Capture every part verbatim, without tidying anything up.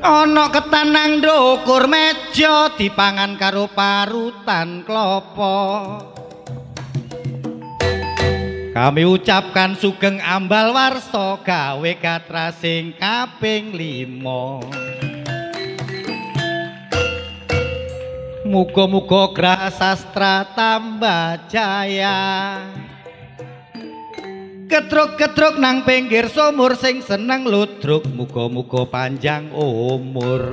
ana ketan nang ndukur meja dipangan karo parutan klopo. Kami ucapkan sugeng ambal warsa gawe katrasing kaping limo. Muga-muga grah sastra tambah jaya. Ketruk-ketruk nang pinggir sumur sing seneng ludruk muga-muga panjang umur.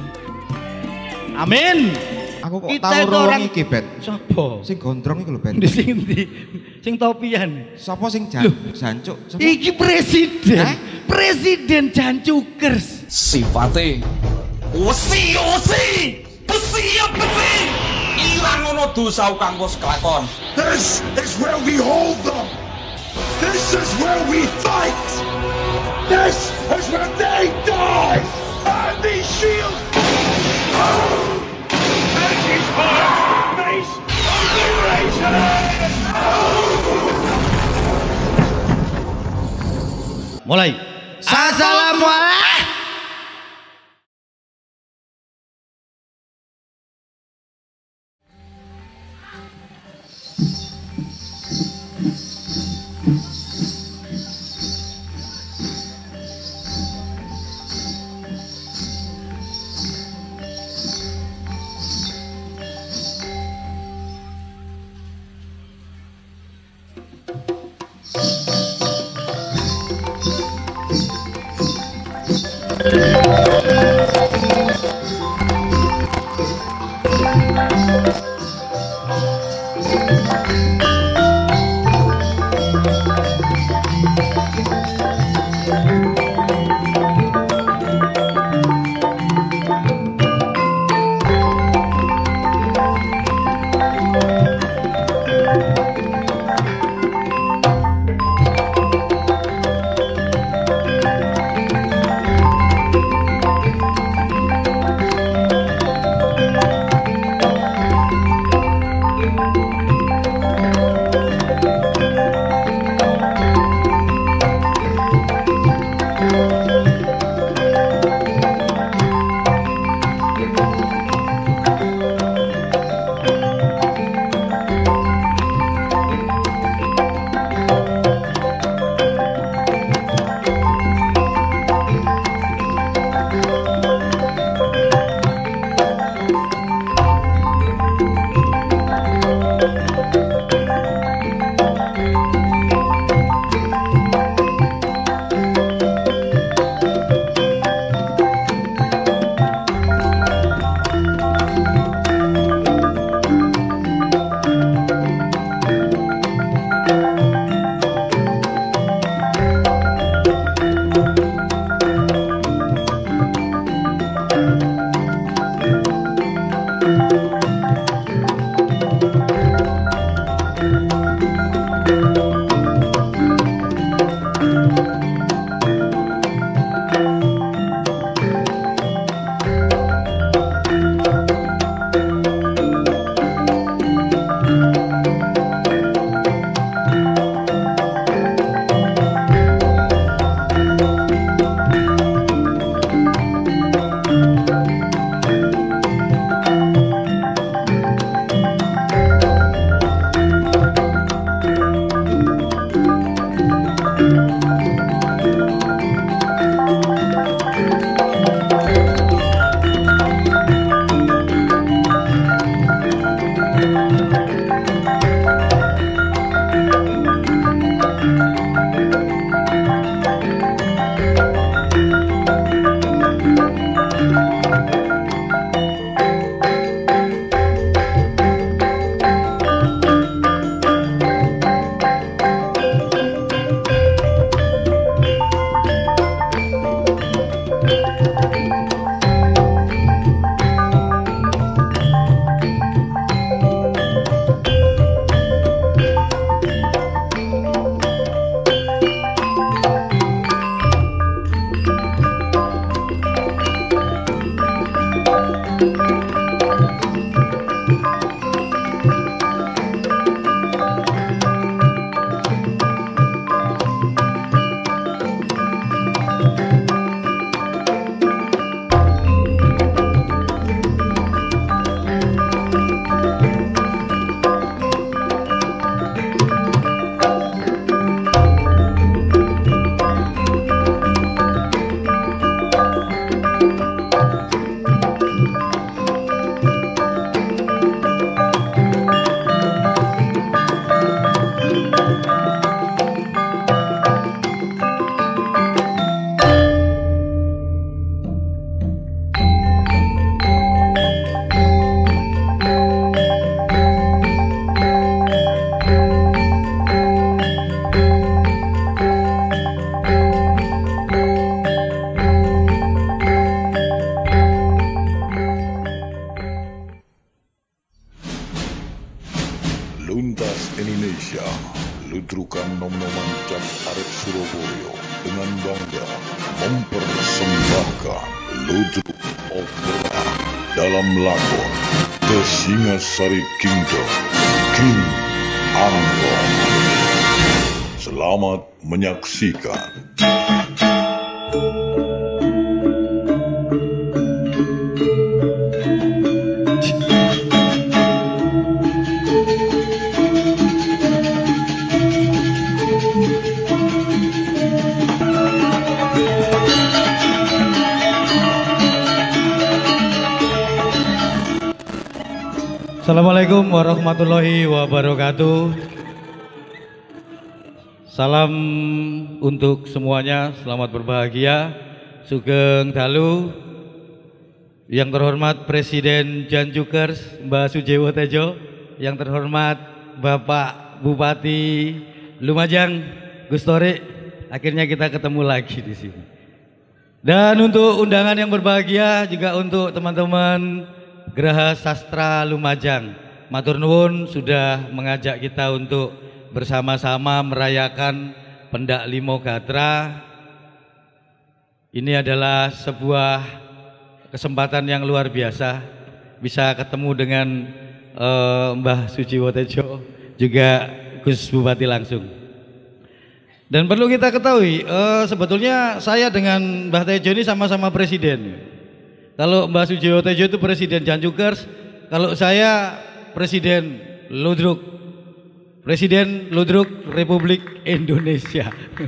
Amin. Aku kok tau orang iki, Bet. Sopo? Sing gondrong iki lho, Bet. Sing ndi? Sing topian. Sopo sing jan jancuk? Iki presiden. Eh? Presiden Jancukers. Sifate usi usi, besi besi. Ilang ngono dosa kang wis kelakon. This is where we hold them. This is where we fight. This is where they die. And these shields. Oh! And his heart face of liberation. Mulai. Assalamualaikum. Indonesia, Ludrukan Nom-Noman Cap Arek Surabaya dengan bangga mempersembahkan Ludruk Opera dalam lakon The Singasari Kingdom, King Angkor. Selamat menyaksikan. Assalamualaikum warahmatullahi wabarakatuh. Salam untuk semuanya, selamat berbahagia. Sugeng Dalu. Yang terhormat Presiden Janjukers Mbak Sujewo Tejo, yang terhormat Bapak Bupati Lumajang Gus Torik. Akhirnya kita ketemu lagi di sini. Dan untuk undangan yang berbahagia juga untuk teman-teman Geraha Sastra Lumajang, matur nuwun sudah mengajak kita untuk bersama-sama merayakan Pendak Limo Gatra. Ini adalah sebuah kesempatan yang luar biasa, bisa ketemu dengan uh, Mbah Sujiwo Tejo, juga Gus Bupati langsung. Dan perlu kita ketahui, uh, sebetulnya saya dengan Mbah Tejo ini sama-sama presiden. Kalau Mbak Sujiwo Tejo itu Presiden Janjukers, kalau saya Presiden Ludruk, Presiden Ludruk Republik Indonesia.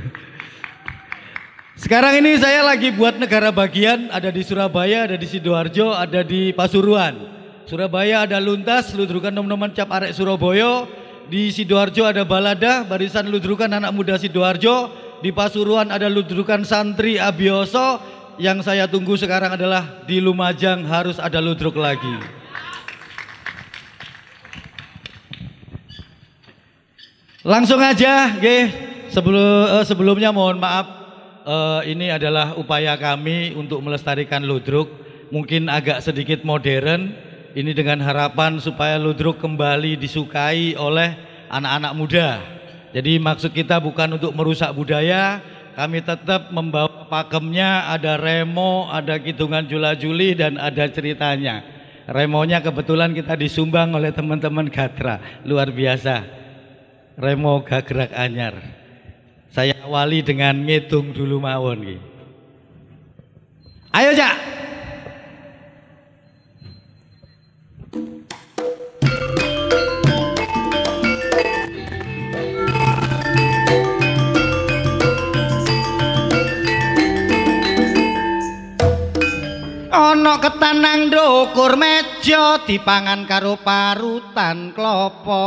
Sekarang ini saya lagi buat negara bagian, ada di Surabaya, ada di Sidoarjo, ada di Pasuruan. Surabaya ada Luntas, Ludrukan Nom-Noman Cap Arek Surabaya. Di Sidoarjo ada Balada, Barisan Ludrukan Anak Muda Sidoarjo. Di Pasuruan ada Ludrukan Santri Abioso. Yang saya tunggu sekarang adalah di Lumajang harus ada ludruk lagi. Langsung aja, nggih. Sebelum uh, sebelumnya mohon maaf, uh, ini adalah upaya kami untuk melestarikan ludruk. Mungkin agak sedikit modern. Ini dengan harapan supaya ludruk kembali disukai oleh anak-anak muda. Jadi maksud kita bukan untuk merusak budaya. Kami tetap membawa pakemnya, ada remo, ada hitungan jula-juli, dan ada ceritanya. Remonya kebetulan kita disumbang oleh teman-teman Gatra, luar biasa. Remo Gagrak Anyar. Saya awali dengan ngitung dulu mawon. Ayo Cak. Ana ketanang ndukur meja dipangan karo parutan klopo.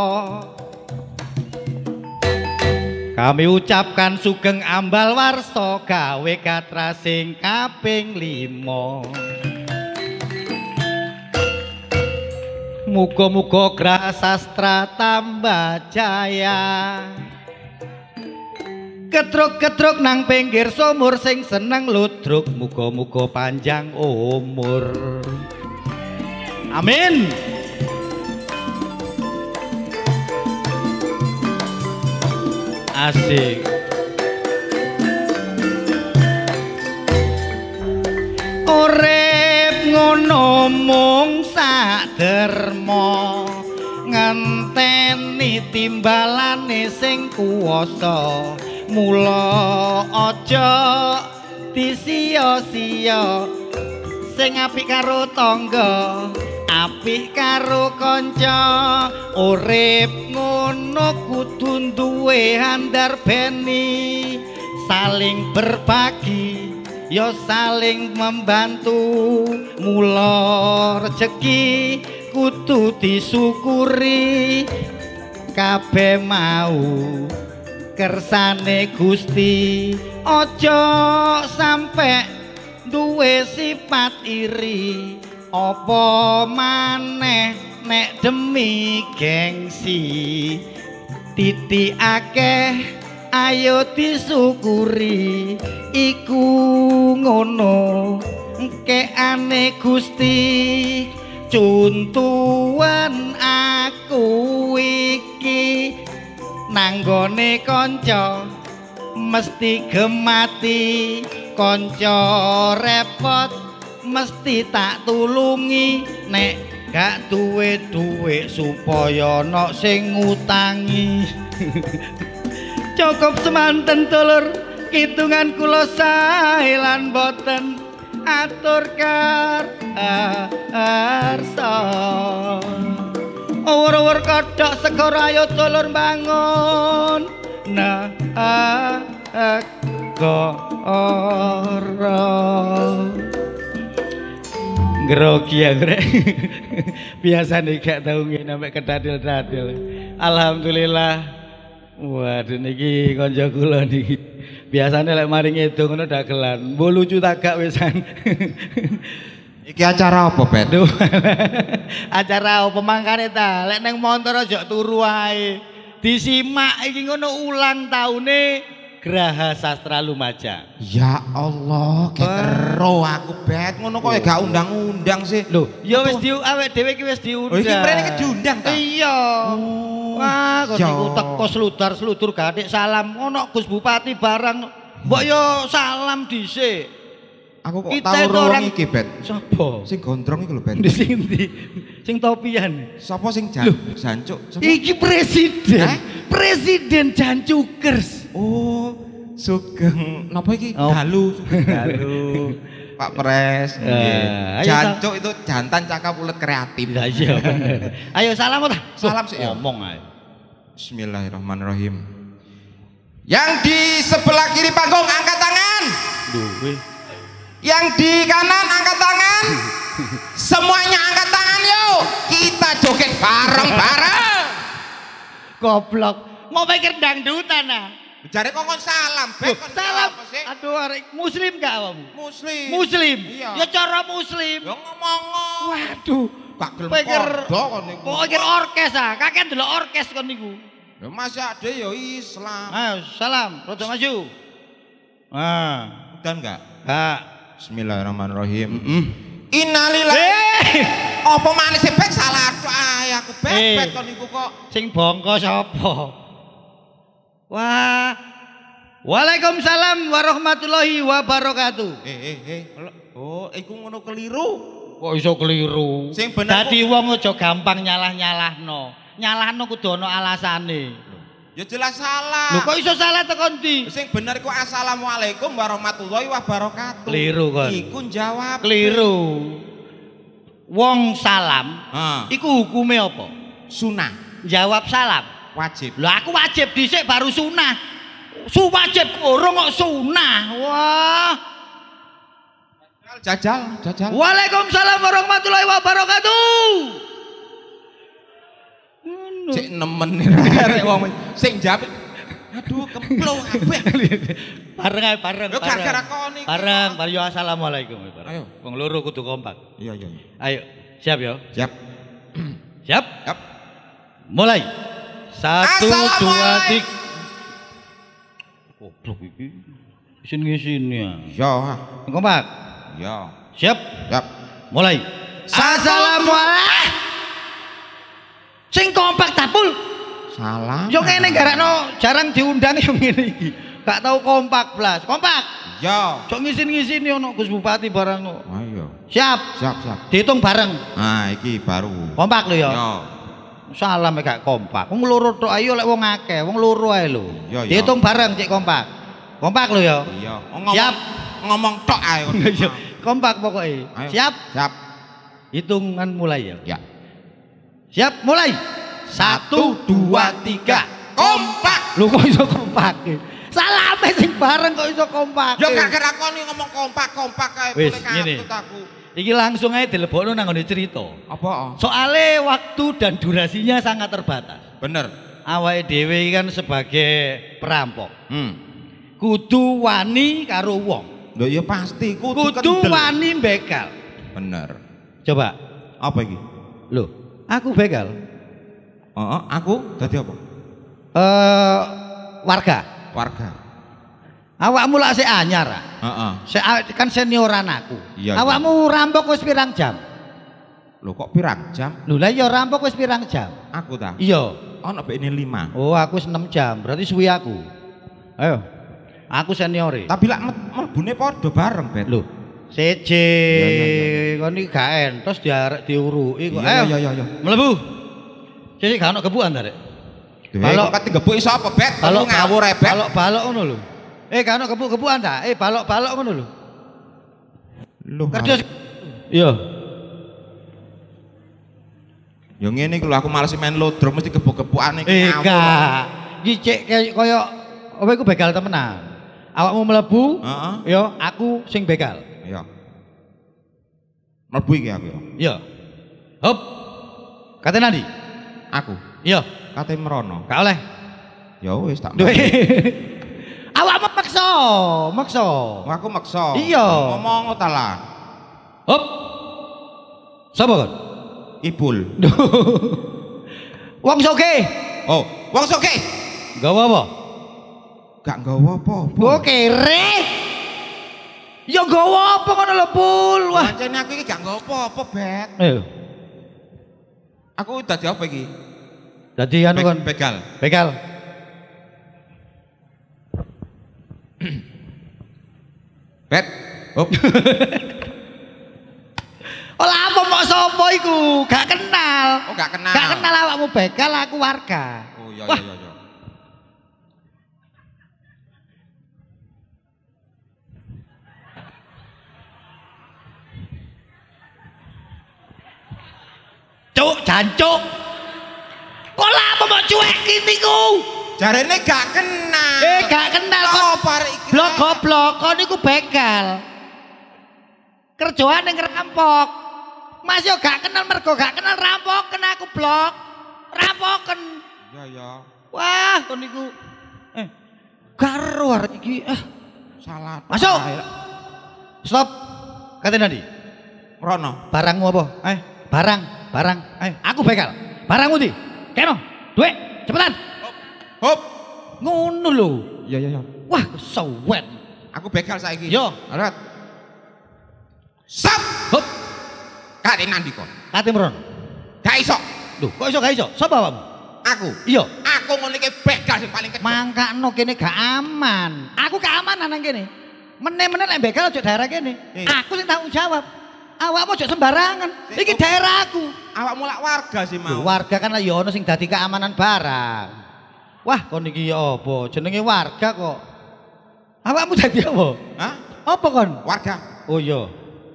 Kami ucapkan sugeng ambal warsa gawe Gatra sing kaping limo. Muga-muga Graha Sastra tambah jaya. Ketruk-ketruk nang pinggir sumur sing seneng ludruk, muga-muga panjang umur. Amin. Asik. Urip ngono mung sak derma, ngenteni timbalane sing kuwasa. Mula aja disia-sia, sing apik karo tangga, apik karo kanca. Urip ngono kudu duwe handar beni, saling berbagi ya saling membantu. Mula rejeki kudu disyukuri, kabeh mau kersane Gusti. Aja sampe duwe sifat iri, apa maneh nek demi gengsi. Titik akeh ayo disyukuri, iku ngono engkeane Gusti. Cuntuan aku iki nanggone kanca mesti gemati, kanca repot mesti tak tulungi, nek gak duwe duwe supaya ana sing ngutangi. Cukup semanten dulur kitungan kula sae lan boten atur karsa. Awur-awur kodhok segara ayo dulur bangun. Nah, ah, ah, goro. Grogi ya grek. Biasane gak tau ngene sampe kedadil-dadil. Alhamdulillah. Waduh niki kanca kula niki. Biasane lek mari ngedung ngono dagelan. Mbok lucu tak gak wisan. Iki acara apa, Bet? Duh. Acara apa mangkane ta? Lek nang montor aja turu ae. Disimak iki ngono ulang taune Graha Sastra Lumajang. Ya Allah, ketero aku, Bet. Ngono kok gak undang-undang sih. Lho, ya wis di awake dhewe iki wis diundang. Oh, iki mrene iki diundang ta? Iya. Wah, kok niku teko sludar-sludur gathik salam ono Gus Bupati barang. Mbok yo salam dhisik. Aku kok tau ro iki, Bet. Sapa? Sing gondrong iki lho, Bet. Sing ndi? Sing topian. Sapa sing jan jancuk? Iki presiden. Presiden Jancukers. Oh, Sugeng. Napa iki? Oh. Dalu, Sugeng Dalu. Pak Pres. Uh, Jancuk itu jantan cakap ulet kreatif. Lah iya bener. Ayo salam ta. Salam sih. Ngomong ae. Bismillahirrahmanirrahim. Yang di sebelah kiri panggung angkat tangan. Duwe. Yang di kanan angkat tangan. Semuanya angkat tangan yuk. Kita joget bareng-bareng. Goblok. Mau pikir dangdutan ah. Jare kongkon salam, Bet. Salam. Aduh, arek muslim gak awakmu? Muslim. Muslim. Iya. Ya cara muslim. Ya ngomong. Waduh. Gak gelem Pikir padha kon niku. Kok pikir orkes ah. Kakek ndelok orkes kon niku. Ya masih ada ya Islam. Ayo salam, rada maju. Ah, Udah enggak? Kak. Bismillahirrahmanirrahim. Heeh. Innalillahi. Eh, Apa maneh sih, Bet? Salah ae aku, Bet. Eh. Bet kon niku kok. sing bongko sapa? Wah. Waalaikumsalam warahmatullahi wabarakatuh. Eh eh eh. Oh, iku ngono keliru. Kok iso keliru? Sing bener Dadi wong aja gampang nyalah-nyalahno. Nyalahno kudu ana alasane. Ya jelas salah. Lho kok iso salah tekan ndi? Sing bener iku assalamualaikum warahmatullahi wabarakatuh. Keliru kon. Iku jawab. Keliru. Wong salam Heeh. iku hukume apa? Sunah. Jawab salam. Wajib. Lah aku wajib dhisik baru sunah. Su wajib urung kok sunah. Wah. Jajal, jajal. Waalaikumsalam warahmatullahi wabarakatuh. Cek nemen arek wong sing jawab. Aduh, kemplo kabeh. Bareng ae bareng. Yo bareng. gara-gara kon iki. Bareng, bareng yo assalamualaikum. Ayo. Wong loro kudu kompak. Iya, iya. Ayo, siap yo. Siap. Siap? Siap. Mulai. Satu, dua, Assalamualaikum. tiga. Goblok iki. Isin-ngisin ya. Yo. Kompak. Yo. Siap? Siap. Mulai. Assalamualaikum. Sing kompak tapul. Salam. Yo kene garakno jarang diundang yo ngene iki. Gak tau kompak blas. Kompak. Yo. Cok ngisin-ngisin yo ono Gus Bupati barang kok. Ayo. Siap. Siap, siap. Dihitung bareng. Ah, iki baru. Kompak lho yo. Yo. Salam gak kompak. Wong loro tok ayo lek wong akeh, wong loro ae lho. Yo, yo. Dihitung bareng cek kompak. Kompak lho yo. Iya. Oh, ngomong, Siap. Ngomong tok ae kon. Iya. Kompak pokoknya. Ayo. Siap. Siap. Hitungan mulai ya. Ya. Siap mulai. Satu, dua, tiga. Kompak. Lu kok iso kompak? Salame sing bareng kok iso kompak. Yo gara-gara kon ngomong kompak-kompak kae Wis, boleh ngene. katut aku. Iki langsung aja dilebokno nang ngene cerita. Apa? Soale waktu dan durasinya sangat terbatas. Bener. Awake dhewe kan sebagai perampok. Hmm. Kudu wani karo wong. Lho ya pasti kudu Kudu kendel. wani begal. Bener. Coba. Apa iki? Loh, aku begal. Heeh, aku dadi apa? Eh warga. Warga. Awakmu lak sik anyar. ah? Heeh. Se kan senioran aku. Iya, Awakmu rampok wis pirang jam? Lho kok pirang jam? Lho lah iya rampok wis pirang jam? Aku ta? Iya. Ono B ini lima. Oh, aku enam jam. Berarti suwi aku. Ayo. Aku seniore. Tapi lak mlebune padha bareng, Bet. Lho. Seje. Kon iki gak entos diarek diuruki kok. Ayo. Iya iya iya. Mlebu. Sesuk gak ono kebukan ta, Rek? Balok kate gebuk iso apa, Bet? Balok ngawur e, Bet. Balok-balok ngono lho. Eh, gak ono kebuk-kebukan ta? Eh, balok-balok ngono lho. Lho. Kerja. Iya. Ya ngene iki lho aku males main lodro mesti gebuk-gebukan iki. Eh, gak. Iki cek koyo apa iku begal temenan. Awakmu mlebu, Heeh. ya aku sing begal. Iya. Mlebu iki aku ya. Iya. Hop. Kate nandi? Aku. Iya. Kate merono. Gak oleh. Ya wis tak. Duh. Awakmu maksa, maksa. Oh, aku maksa. Iya. Ngomong ta lah. Hop. Sapa kon? Ibul. Wong soge. Oh, wong soge. Gawa apa? Gak nggawa apa-apa. Gua kere. Ya gawa apa ngono lho, Pul. Wah. Pancene aku iki gak nggawa apa-apa, Bet. Ayo. Aku dadi apa iki? Dadi anu kon. Begal. Begal. Bet. Hop. Olah apa mok sapa iku? Gak kenal. Oh, gak kenal. Gak kenal awakmu begal, aku warga. Oh iya Wah. iya iya. Cuk, jancuk. Kok lah apa mok cuek gini ku? Jarene gak kenal. Eh, gak kenal kok. Oh, parek iki. Blok goblok, kon niku begal. Kerjaan yang ngerampok. Mas yo gak kenal mergo gak kenal rampoken aku blok. Rampoken. Iya iya. Wah, kon niku eh karo arek iki. Eh, Salah. masuk. Stop. Kate nandi? Rono. Barangmu apa? Eh, barang, barang. Eh, aku begal. Barangmu ndi? Keno, duit, cepetan. Hop. Ngono lho. Iya iya iya. Wah, sewet. Aku begal saiki. Yo. Alat. Sap. Hop. Kate nandi kon? Kate meron. Gak iso. Duh, kok iso gak iso? Sapa awakmu? Aku. Iya. Aku ngene iki begal sing paling kecil. Mangkakno kene gak aman. Aku keamanan nang kene. Meneh-meneh lek begal aja daerah kene. Eh. Aku sing tanggung jawab. Awakmu aja sembarangan. Eh, Iki oh. daerahku. Awakmu lak warga sih Loh, mau. warga kan ya ono sing dadi keamanan barang. Wah, kon iki ya apa? Jenenge warga kok. Awakmu dadi apa? Hah? Apa kon? Warga. Oh iya.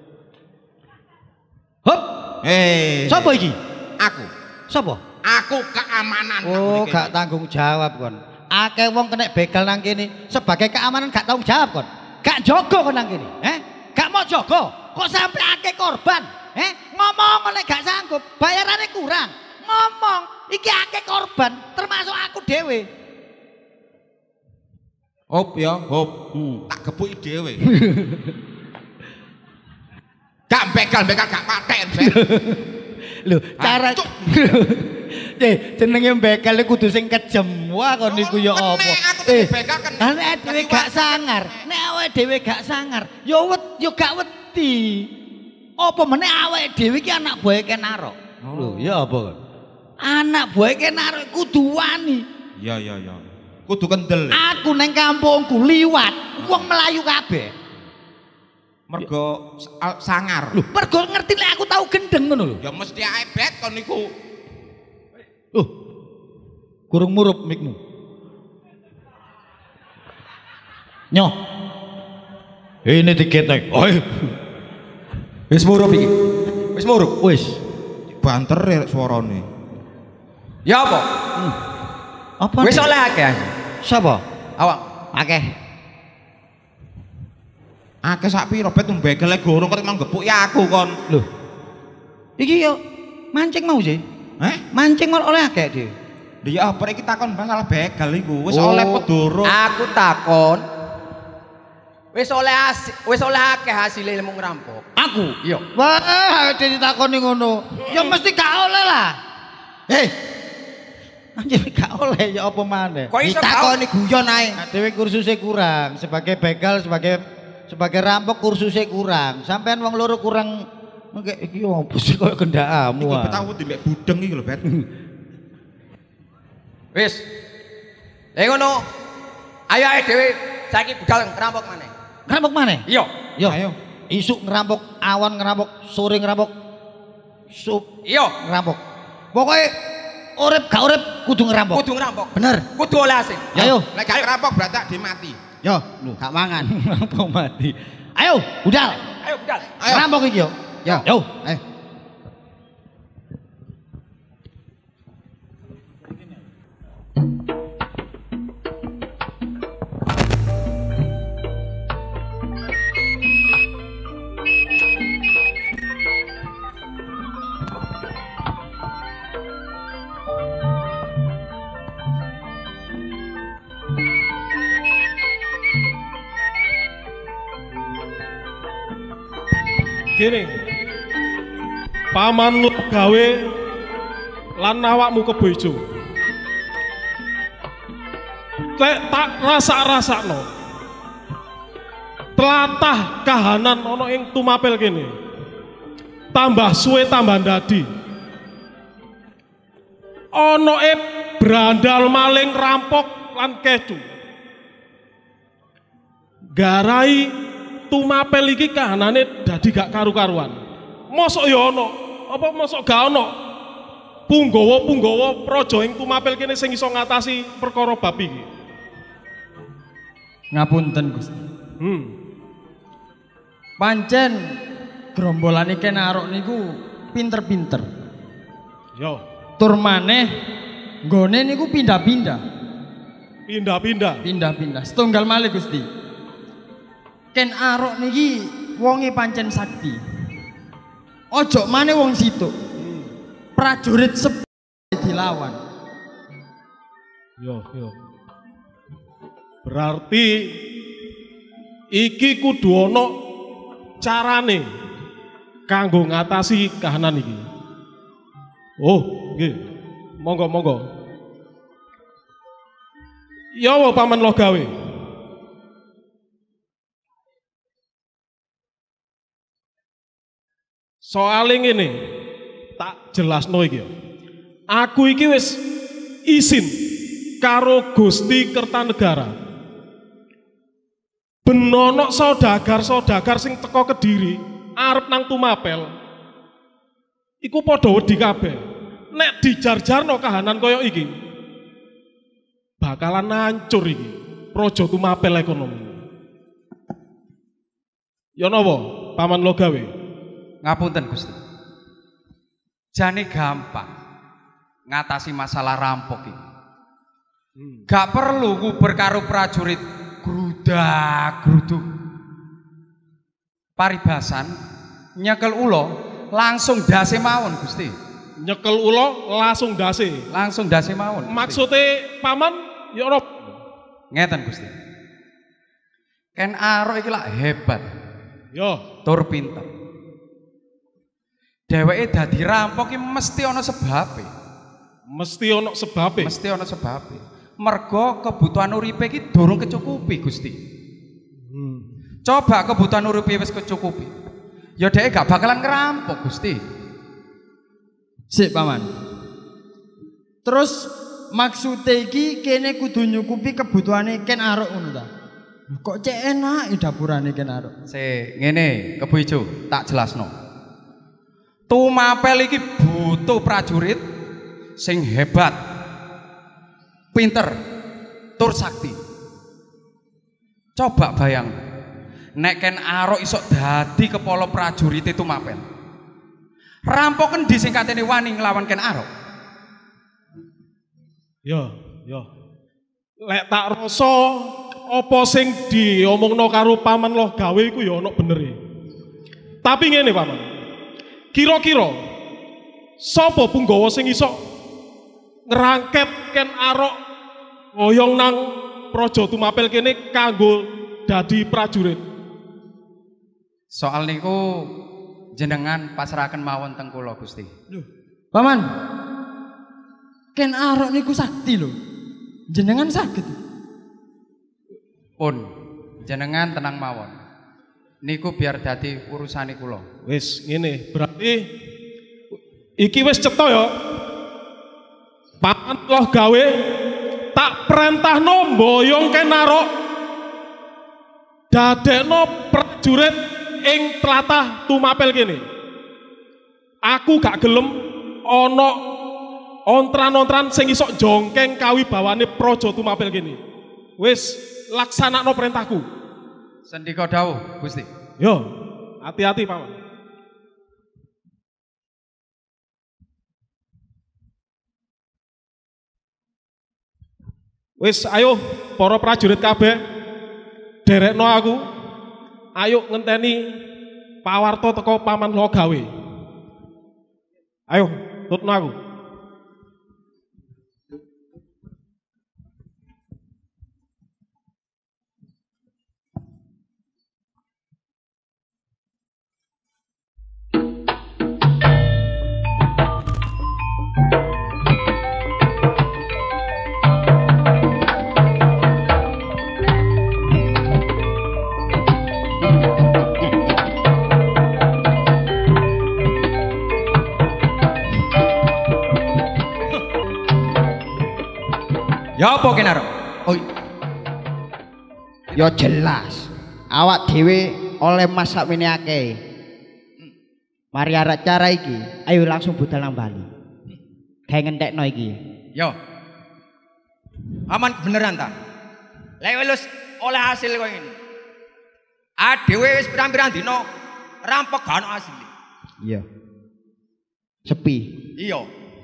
Hop. Eh. Sapa iki? Aku. Sapa? Aku keamanan. Oh, aku gak tanggung jawab kon. Akeh wong kena begal nang kene sebagai keamanan gak tanggung jawab kon. Gak jogo kon nang kene, eh? Gak mau jogo. Kok sampai akeh korban, eh? Ngomong nek gak sanggup, bayarannya kurang. Ngomong, iki akeh korban, termasuk aku dhewe. Hop ya, hop. Hmm. Tak gepuki dhewe. Gak begal-begal gak paten, Bet. Lho, cara Cuk. Eh, jenenge begal iku kudu sing kejem. Wah, kon niku ya Kene, apa? aku dadi begal kan. Nek dhewe gak sangar, nek awake dhewe gak sangar, ya wet ya gak wedi. Apa meneh awake dhewe iki anak buah kenarok. Lho, ya apa kon? Anak buah kenarok kudu wani. Iya iya iya. Kudu kendel. Aku neng kampungku liwat, wong Melayu kabeh. Mergo sa- sangar. Lho, mergo ngerti lek aku tau gendeng ngono lho. Ya mesti ae, Bet, kon niku. Loh. Kurung murup mikmu. Nyoh. Ini diketek. Oi. Wis murup iki. Wis murup. Wis. Banter rek suarane. Ya apa? Apa? Wis oleh akeh. Sapa? Awak. Akeh. Akeh sak piro, Bet, mbegele gorong kok mang gepuki aku kon. Loh. Iki yo mancing mau sih. Eh? Mancing mau oleh akeh dhewe. Dia apa iki takon masalah begal iku. Wis Oh, oleh pedurung. Aku takon. Wis oleh hasil, wis oleh akeh hasil ilmu ngerampok. Aku. Iya. Wah, dhewe ditakoni ngono. Ya mesti gak oleh lah. Hei. Anjir gak oleh ya apa maneh. Kok iso Ditakoni guyon ae. Nah, dhewe kursusnya kurang, sebagai begal, sebagai sebagai rampok kursusnya kurang. Sampean wong loro kurang ngek iki opo sih koyo kendakamu. Iku ah. betawu di mbek budeng iki lho, Bet. Wis. Lah ngono. Ayo ae dhewe saiki budal ngerampok maneh. Ngerampok maneh? Iya. Yo. Ayo. Isuk ngerampok, awan ngerampok, sore ngerampok. Sup. Iya, ngerampok. Pokoknya urip gak urip kudu ngerampok. Kudu ngerampok. Bener. Kudu oleh asing. Ayo. Lek gak ngerampok berarti dia mati. Yo, lu gak mangan. Ngerampok mati. Ayo, budal. Ayo budal. Ayo. Ngerampok iki yo. Yo. Yo. Ayo. Gini, paman lu gawe lan awakmu kebojo. Lek tak rasa-rasakno. Tlatah kahanan ana ing tumapel kene. Tambah suwe tambah ndadi. Ana e brandal maling rampok lan kecu. Garai tumapel iki kahanane dadi gak karu-karuan. Mosok ya ana, apa mosok gak ana? Punggawa-punggawa praja ing tumapel kene sing iso ngatasi perkara bab iki. Ngapunten Gusti. Hmm. Pancen grombolane Kenarok niku pinter-pinter. Yo, Tur maneh nggone niku pindah-pindah. pindah-pindah. Pindah-pindah. Setunggal malih Gusti. Ken Arok niki wonge pancen sakti. Ojo maneh wong situ. Prajurit sepi dilawan. Yo, yo. Berarti iki kudu ana carane kanggo ngatasi kahanan iki. Oh, nggih. Monggo, monggo. Ya apa paman lo gawe? Soale ngene, tak jelasno iki ya. Aku iki wis izin karo Gusti Kertanegara. Benono saudagar-saudagar sing teko Kediri arep nang Tumapel. Iku padha wedi kabeh. Nek dijar-jarno kahanan kaya iki bakalan hancur iki praja Tumapel ekonomi. Ya napa, paman lo gawe? Ngapunten Gusti. Jane gampang ngatasi masalah rampok ini. Hmm. Gak perlu nguber karo prajurit grudak-gruduk. Paribasan nyekel ulo langsung dase mawon Gusti. Nyekel ulo langsung dase. Langsung dase mawon. Maksudnya paman ya ora ngeten Gusti. Ken Arok iki lak hebat. Yo, tur pinter. Dheweke dadi rampok iki mesti ana sebabe. Mesti ana sebabe. Mesti ana sebabe. Mergo kebutuhan uripe iki durung kecukupi, Gusti. Hmm. Coba kebutuhan uripe wis kecukupi. Ya dheweke gak bakalan ngerampok, Gusti. Sik, Paman. Terus maksude iki kene kudu nyukupi kebutuhane Ken Arok ngono ta. Kok cek enak dapurane Ken Arok. Sik, ngene, Kebo Ijo, tak jelasno. Tumapel iki butuh prajurit sing hebat, pinter, tur sakti. Coba bayang, nek Ken Arok iso dadi kepala prajurit Tumapel. Rampok endi sing katene wani nglawan Ken Arok? Yo, yo. Lek tak rasa apa sing diomongno karo paman lo gawe iku ya ana benere. Tapi ngene paman. Kira-kira sapa punggawa sing iso ngerangket Ken Arok ngoyong nang praja Tumapel kene kanggo dadi prajurit? Soal niku jenengan pasrahaken mawon teng kula Gusti. Lho, Paman. Ken Arok niku sakti lho. Jenengan saged. Pun jenengan tenang mawon. Niku biar dadi urusane kula. Wis ngene, berarti iki wis cetha ya. Paman loh gawe tak perintahno mboyong kenarok dadekno prajurit ing tlatah Tumapel kene. Aku gak gelem ana ontran-ontran sing iso jongkeng kawibawane praja Tumapel kene. Wis laksanakno perintahku. Sendika dawuh, Gusti. Yo, hati-hati Paman. Wis ayo para prajurit kabeh derekno aku. Ayo ngenteni pawarta teko Paman Lo gawe. Ayo tutno aku. Ya apa kenaro? Oh, ya jelas. Awak dhewe oleh mas sakmene akeh. Mari arek cara iki, ayo langsung budal nang Bali. Gawe ngentekno iki. Yo. Aman beneran ta? Lek wis oleh hasil koyo ngene. Adewe wis pirang-pirang dina rampok gak ono hasil. Iya. Sepi. Iya.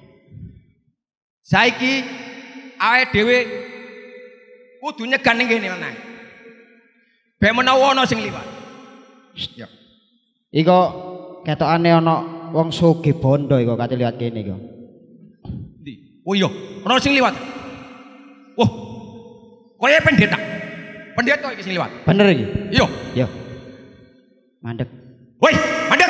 Saiki awake dhewe kudu nyegan ning kene meneh. Ben menawa ana sing liwat. Ya. Iko ketokane ana wong sugih bondo iko kate liwat kene iko. Ndi? Oh iya, ana sing liwat. Wah. Kaya pendeta. Pendeta iki sing liwat. Bener iki? Iya. Yo. Mandek. Woi, mandek.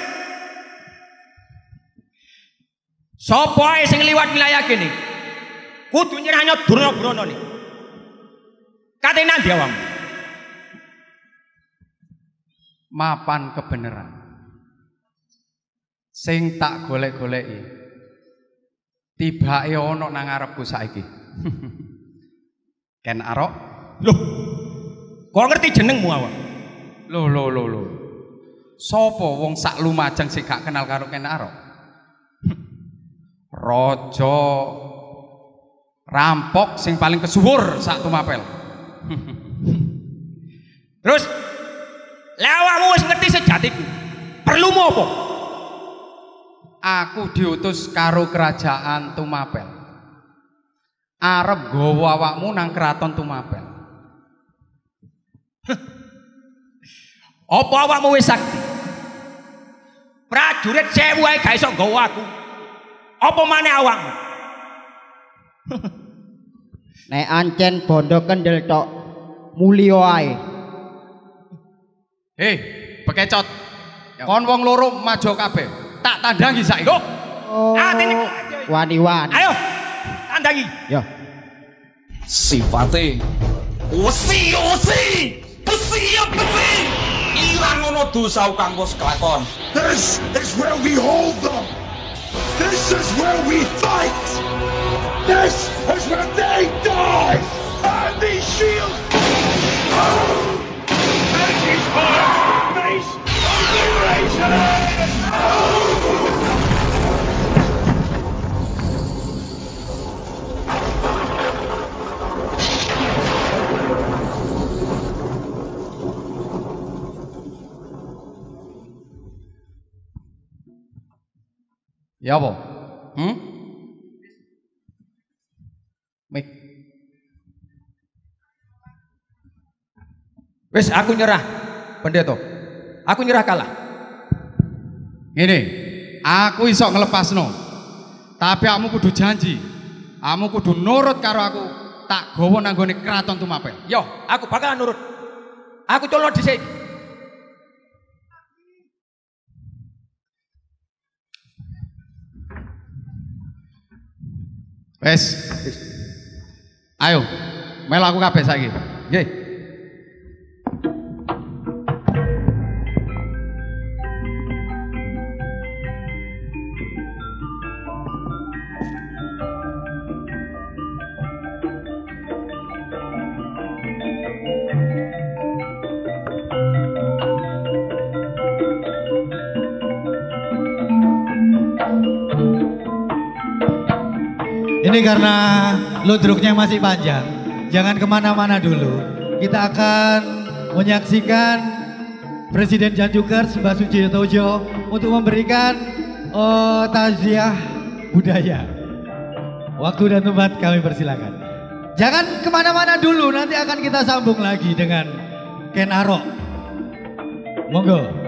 Sopo ae sing liwat wilayah kene? Kudu nyerahnya Durna-Brana nih. Katene nang awam. Mapan kebenaran. Sing tak golek-goleki. Tibake ana nang ngarepku saiki. Ken Arok. Loh. Kok ngerti jenengmu awak? Loh loh loh loh. Sapa wong sak lumajang sing gak kenal karo Ken Arok? Raja rampok sing paling kesuwur sak Tumapel. Terus lawamu wis ngerti sejatiku. Perlumu apa? Aku diutus karo kerajaan Tumapel. Arep gawa awakmu nang keraton Tumapel. Apa awakmu wis sakti? Prajurit sewu ae gak iso gawa aku. Apa maneh awakmu? Nek ancen bondo kendel tok mulya ae. Hei, bekecot. Kon wong loro maju kabeh. Tak tandangi saiki. Loh. Oh, Atine wani-wani. ayo. Tandangi. Yo. Sifate usi usi, besi ya besi. Ilang ono dosa kang wis kelakon. This is where we hold them. This is where we fight. This is where they die. And these shields. And his heart face liberation. Ya apa? Hmm? Mik. Wis aku nyerah, pendeta. Aku nyerah kalah. Ngene, aku iso ngelepasno. Tapi kamu kudu janji. Kamu kudu nurut karo aku. Tak gawa nang gone kraton Tumapel. Yo, aku bakalan nurut. Aku colok dhisik. Wes. Ayo, melu aku kabeh saiki. Nggih. Ini karena ludruknya masih panjang, jangan kemana-mana dulu. Kita akan menyaksikan Presiden Janjukers Mbah Sujiwotejo untuk memberikan uh, takziah budaya. Waktu dan tempat kami persilakan. Jangan kemana-mana dulu, nanti akan kita sambung lagi dengan Ken Arok. Monggo.